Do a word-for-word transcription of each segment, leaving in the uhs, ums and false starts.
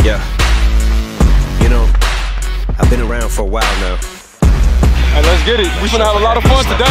Yeah. You know, I've been around for a while now. Hey, let's get it. We finna have a lot of fun today.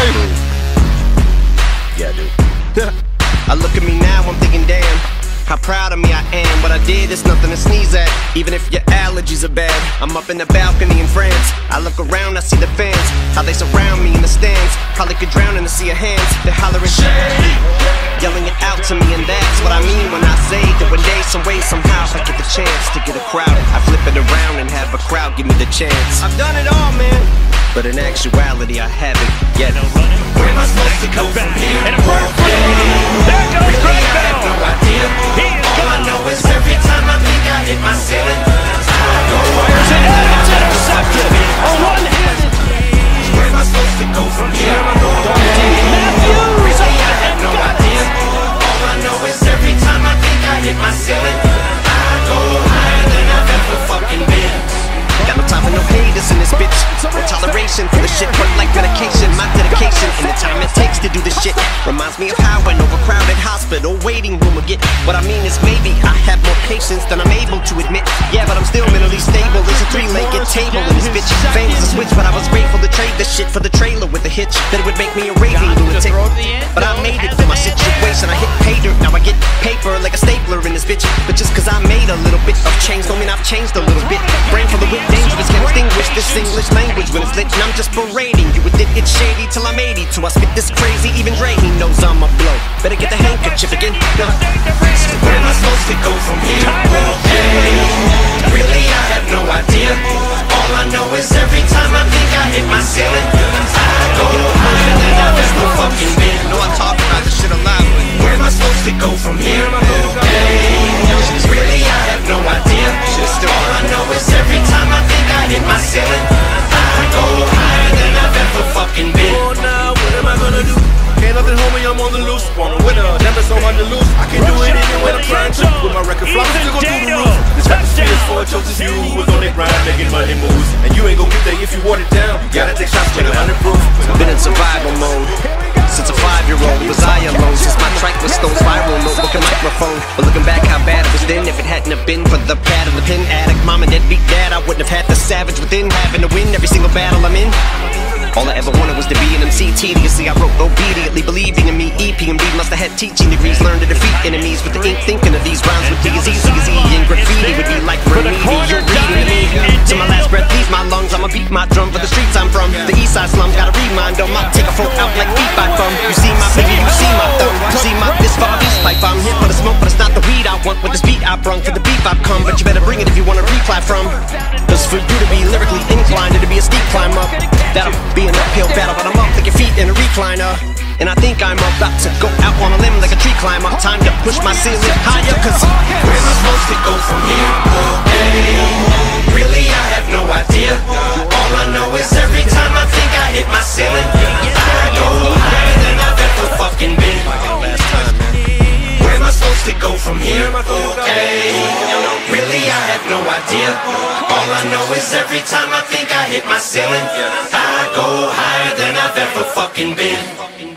Yeah, dude. I look at me now, I'm thinking, damn, how proud of me I am. What I did is nothing to sneeze at, even if your allergies are bad. I'm up in the balcony in France. I look around, I see the fans, how they surround me in the stands. Probably could drown in a sea of hands. They're hollering shit, yelling it out to me, and that's what I mean when I say that one day, some way, somehow, if I get the chance to get a crowd, I flip it around and have a crowd give me the chance. I've done it all, man, but in actuality, I haven't yet. Where am I supposed to go from here? And a perfect. There goes Greg I have no idea. All I know is every time I think I hit my ceiling, I go fires it, and it's intercepted. A one-handed. Where am I supposed to go from here? Matthews. Really, I have no idea. All I know is every time I think I hit my ceiling, I go higher than I've ever fucking been. Got no time for no haters in this bitch, no toleration for the shit, work like medication. My dedication and the time it takes to do this shit reminds me of how an overcrowded hospital waiting room will get. What I mean is maybe I have more patience than I'm able to admit. Yeah, but I'm still mentally stable. There's a three-legged table in this bitch. Fame was a switch, but I was grateful to trade this shit for the trailer with a hitch that would make me a raving lunatic. But I made it for my situation. I hit pay dirt, now I get paper like a stapler in this bitch. But just cause I made a little bit of change don't mean I've changed a little bit. Brain full of wit, dangerous, can't extinguish this English language when it's lit. And I'm just berating you with it, it's shady till I'm eighty-two. I spit this crazy, even Dre, he knows I'm a blow. Better get the handkerchief again. No. Where am I supposed to go from here? Hey, really, I have no idea. All I know is every time I think I hit my ceiling, I go higher than I've ever fucking been. Know I talk about this shit a lot, but where am I supposed to go from here? Hey, really, I have no idea. All I know is every time I think I hit my ceiling, I go higher than I've ever fucking been. Oh, now what am I gonna do? Ain't nothing, homie, I'm on the loose. Wanna win a never so hard to lose. I can do it even when I'm trying to. With my record flop, still gon' do the roof. This atmosphere is for chosen few who was on their grind, making money moves. And you ain't gon' get there if you want it down. Gotta take shots with a hundred proof. been in survival mode since a five-year-old. Was I alone since my track was stone spiral? Notebook and microphone. But looking back, how bad it was then. If it hadn't have been for the pad of the pen addict, mom and deadbeat dad, I wouldn't have had the savage within, having to win every single battle I'm in. All I ever wanted was to be an M C. Tediously I wrote obediently, believing in me. E P M D must have had teaching degrees, learned to defeat enemies with the ink. Thinking of these rhymes would be as easy as E and graffiti would be like remedial reading to me. To my last breath leaves my lungs, I'ma beat my drum for the streets I'm from. The east side slums, gotta remind them, I'll take a folk out like beat by bum. You see my finger, you see my thumb, you see my fist for a beast pipe. I'm here for the smoke, but it's not the weed I want. With this beat I brung, for the beef I've come. But you better bring it if you wanna reply from. Cause for you to be lyrically inclined, it'll be a steep climb up. That'll be an uphill battle, but I'm up like your feet in a recliner. And I think I'm about to go out on a limb like a tree climber. Time to push my ceiling higher, cause where am I supposed to go from here? Hey, really I have no idea. All I know is every time I think I hit my ceiling, I go higher than I've ever fucking been. Where am I supposed to go from here? Hey, really I have no idea. All I know is every time I think I hit my ceiling, I go higher than I've ever fucking been.